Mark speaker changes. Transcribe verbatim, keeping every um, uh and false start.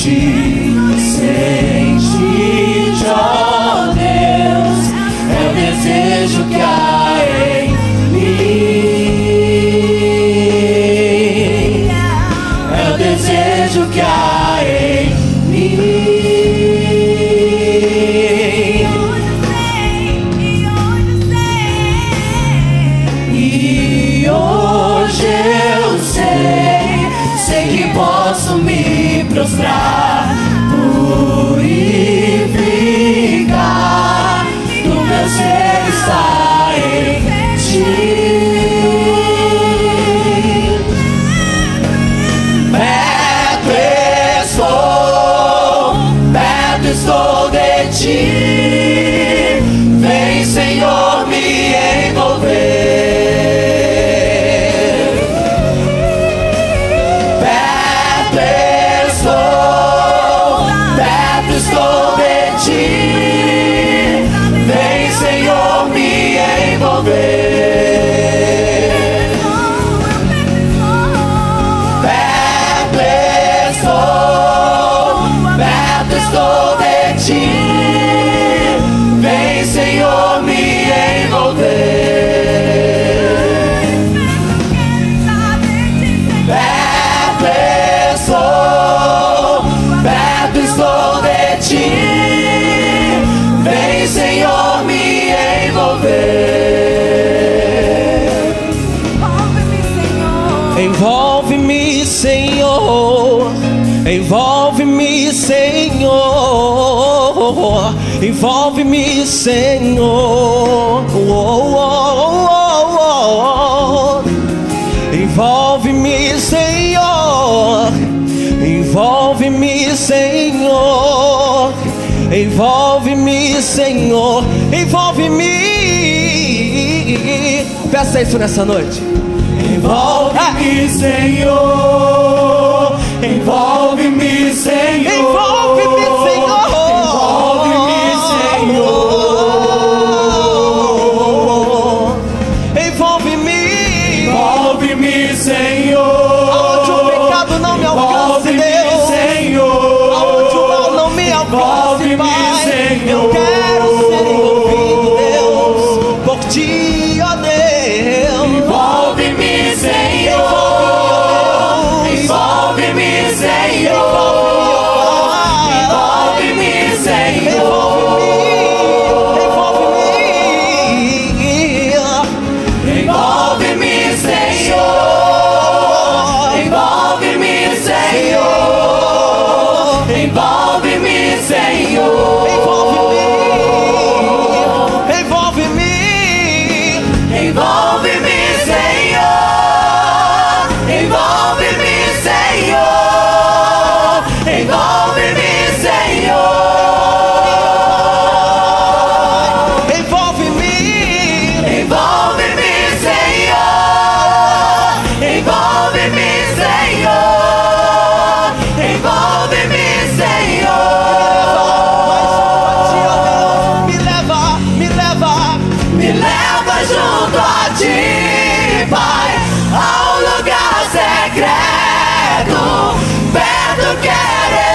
Speaker 1: ti, sem ti, ó Deus, é o desejo que há em mim, é o desejo que há em mim. E hoje eu sei, sei que posso me prostrar, purificar, do meu ser está em ti. Perto estou, perto estou de ti, vem Senhor me envolver. Vem Senhor me envolver. Perto estou, perto estou de ti, vem Senhor me envolver. Perto estou, perto estou de ti, vem Senhor me envolver.
Speaker 2: Envolve-me, Senhor. Envolve-me, Senhor. Envolve-me, Senhor. Oh, oh, oh, oh. Envolve-me, Senhor. Envolve-me, Senhor. Envolve-me, Senhor, envolve-me. Peça isso nessa noite.
Speaker 1: Envolve-me, Senhor. Envolve-me, Senhor.
Speaker 2: Envolve-me, Senhor. Envolve-me, Senhor. Envolve-me.
Speaker 1: Envolve-me, Senhor.
Speaker 2: Aonde o pecado não me alcance, Deus.
Speaker 1: Senhor.
Speaker 2: Aonde o mal não me alcance, Pai.
Speaker 1: Senhor.
Speaker 2: Eu quero ser envolvido, Deus, por ti, ó Deus.
Speaker 1: Envolve-me, Senhor. Envolve-me, Senhor. Envolve-me, Senhor. Envolve-me, Senhor. Envolve-me, Senhor. Envolve-me, Senhor. Perto queremos